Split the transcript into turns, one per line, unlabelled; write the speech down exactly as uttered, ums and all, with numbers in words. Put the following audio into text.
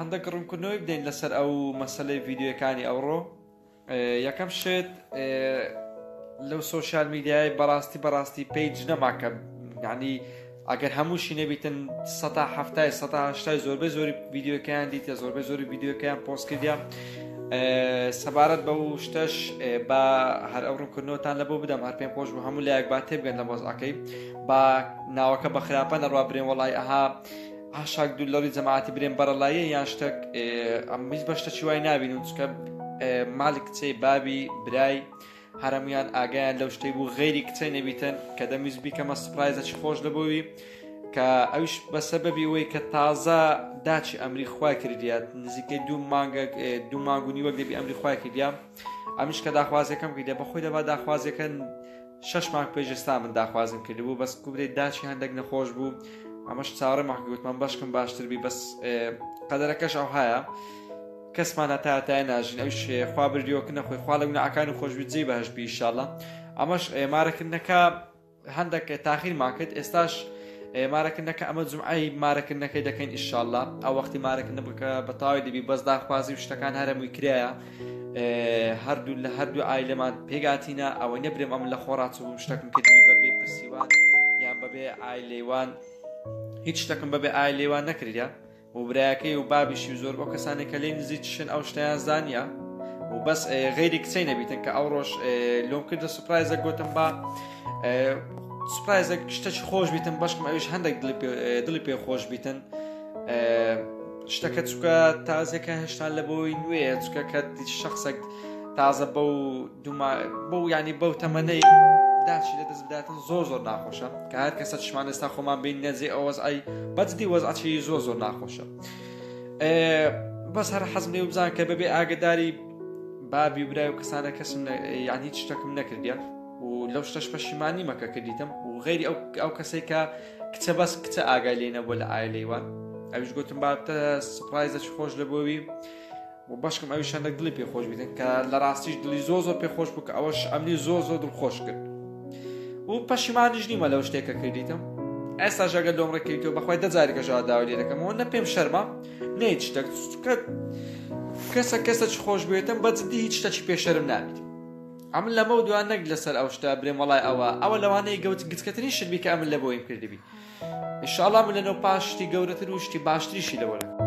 هەندێک ڕوونکردنەوەی بدەین لەسەر ئەو مەسەلەی ڤیدیۆیەکانی ئەوڕۆ. یەکەم شت لەو سۆشیال میدیای بەڕاستی بەڕاستی پێیج نەماکە، یعنی ئەگەر هەمووشی نەبیتن سەدا هەفتای سەدا هەشتای زۆربەی زۆری ڤیدیۆکەیان دیتە، زۆربەی زۆری ڤیدیۆکەیان پۆست کردیان. سەبارەت بەو شتەش با هەر ئەو ڕوونکردنەوەتان لەبۆ بدەم، هەر پێم خۆش بوو هەموو لایەک با تێبگەن لە مۆزعەکەی، با ناوەکە بە خراپە نەڕوا برێن وەڵای ئەها هاشاک دوولەڕی جەماعەتی برێن بەرەڵایە یان شتێک ئەمیز بە شتێکی وای نابینن، چونکە ماڵی کچەی بابی برای هەرەمویان ئاگایان لەو شتەی بوو غەیری کچەی نەبیتن کە دەمیز بیکەمە سپرایزەکی خۆش لەبۆوی کە ئەویش بە سەبەبی ئەوەی کە تازە داچی ئەمری خوای کردیات، نزیکەی دوو مانگە دوو مانگ و نیوەک دەبی ئەمری خوای کردیا. ئەمیش کە داخوازیەکەم کردیا بەخۆی دەبا داخوازیەکە شەش مانگ پێش ئێستا من داخوازم کردبوو، بەس کوبرێت داچی هەندێک نەخۆش بوو، ئەمەش چاوەڕێ ماگوتمان باشکم باشتر بی، بەس قەدەرەکەش ئەو هەیە کەسمان هەتاتای ناژین، ئەوش خوا بردیوەکە نەخۆی خوا لە گوناحەکانی خۆشبی جێی بەهەش بی ئینشاڵڵا. ئەمەش مارەکردنەکە هەندێک تاخیرمان کرد، ئێستاش مارەکردنەکە ئەمە جومعەی مارەکردنەکەی دەکەین ئینشاڵڵا. ئەو وەختی مارەکردن بکە بە تەواوی دەبی، بەس داخوازی و شتەکان هەرەمووی کرایە، هەردوو لە هەردوو ئایلەمان پێگاتینە ئەوەی نەبرێم ئەم لە خۆڕاچوو بووم شتێکم کردنی بەبێ پرسیوان یان بەبێ ئایلێوان، هیچ شتێکم بەبێ ئایلێوان نەکردیا و برایەکەی و بابیشی و زۆر بۆ کەسانێکە لێی نزیک چشن ئەو شتیان زانیە و بەس غەیری کچەی نەبیتن کە ئەو ڕۆژ لۆم کردە سوپرایزە گوتم با سوپرایزێک شتێکی خۆش بیتن باشکم ئەویش هەندێک دڵی پێ خۆش بیتن، شتەکە چووکە تازەکە هێشتان لە بۆی نوێیە، چووکە کە شخصێک تازە بەو بەو یعنی بەو تەمەنەی داچی لە دەست بداتن زۆر زۆر ناخۆشە، کە هەر کەسە چشمان ئێستا خۆمان بین نەجێ ئەو وەزعی بەجدی وەزعی زۆر زۆر ناخۆشە. بەس هەر حەزم لێ بزان کە بەبێ ئاگداری بابی برای و کەسانە کەسم یعنی هیچ شتێکم نەکردیە و لەو شتەش پەشیمانی مەکە کردیتم و غەیری ئەو کەسەی کە کچە بەس کچە ئاگای لێ نەبووە لە ئایلەیوان، ئەویش گوتم بابتە سپرایزەکی خۆش لەبۆوی و باشکم ئەویش هەندێک دڵی پێ خۆش بیتن کە لە ڕاستیش دڵی زۆر زۆر پێ خۆش بوو کە ئەوەش ئەمنی زۆر زۆر دڵخۆش کرد و پەشیمانیش نیمە لەو شتێکە کردیتم. ئێستا ژەگەر لۆم ڕێککەویتەوە بەخوای دەجارێکە ژاوا داوا لێ دەکەمەوە، نە پێم شەرمە نە هیچ شتێک، کەسە کەسەی خۆش بێتم بەجددی هیچ شتێکی پێشەرم نابیت. ئەمن لەمە و دوان نەک لەسەر ئەو شتە برێم وەڵای ئەوە ئەوە لەوانەیە گەوت گچکەترین شت بی کە ئەمن لە بۆیم کردبی. ئینشاڵڵا من لەنەو پاش شتی گەورەتر و شتی باشتریشی لەوە